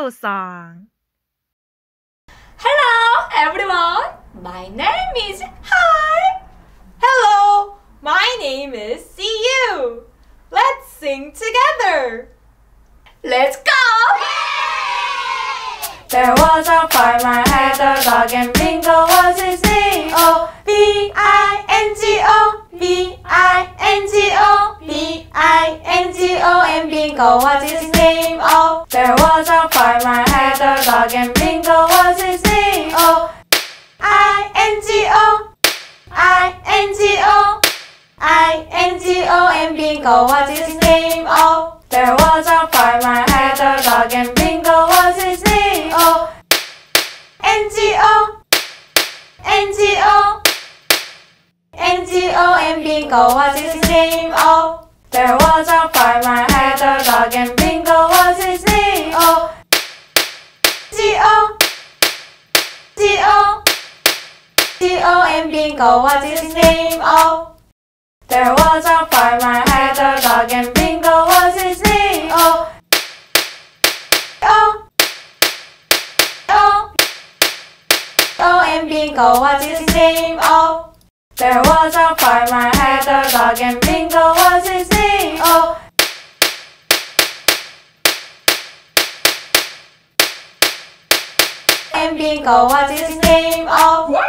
Bingo song. Hello everyone, my name is Hi. Hello, my name is CU. Let's sing together. Let's go! There was a farmer had a dog and Bingo was his name. Oh, B-I-N-G-O, B-I-N-G-O, B-I-N-G-O, and Bingo was his name. Oh, there was a farmer had a dog and Bingo was his name. Oh, I-N-G-O, I-N-G-O, I-N-G-O, and Bingo was his name. Oh, there was a farmer had a dog and Bingo was his name. Oh, N-G-O, N-G-O, N-G-O, and Bingo was his name. Oh, there was a farmer had a dog and Bingo was his name. Oh, G-O, G-O, G-O, and Bingo was his name. Oh, there was a farmer had a dog and Bingo was his name. Oh, oh, oh, oh, and Bingo was his name. Oh, there was a farmer had a dog and Bingo was his name. Oh, and Bingo was his name. Oh.